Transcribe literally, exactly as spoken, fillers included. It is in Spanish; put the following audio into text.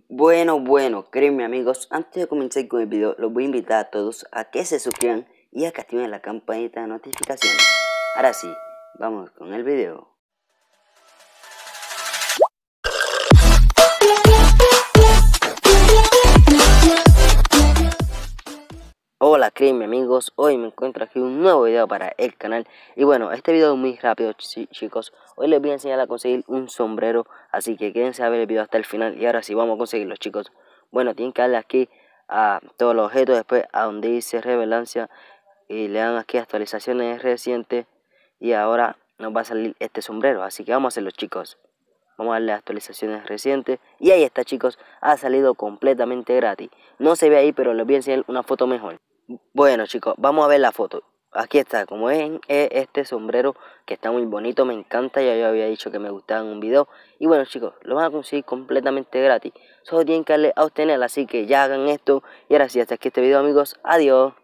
Bueno, bueno, créanme amigos, antes de comenzar con el video, los voy a invitar a todos a que se suscriban y a que activen la campanita de notificaciones. Ahora sí, vamos con el video. Hola, créanme amigos, hoy me encuentro aquí un nuevo video para el canal. Y bueno, este video es muy rápido, ch chicos. Hoy les voy a enseñar a conseguir un sombrero, así que quédense a ver el video hasta el final. Y ahora sí, vamos a conseguirlo, chicos. Bueno, tienen que darle aquí a todos los objetos, después a donde dice revelancia, y le dan aquí actualizaciones recientes. Y ahora nos va a salir este sombrero, así que vamos a hacerlo, chicos. Vamos a darle actualizaciones recientes. Y ahí está, chicos, ha salido completamente gratis. No se ve ahí, pero les voy a enseñar una foto mejor. Bueno, chicos, vamos a ver la foto. Aquí está, como ven, es este sombrero que está muy bonito, me encanta. Ya yo había dicho que me gustaba en un video. Y bueno, chicos, lo van a conseguir completamente gratis. Solo tienen que darle a obtener, así que ya hagan esto. Y ahora sí, hasta aquí este video, amigos. Adiós.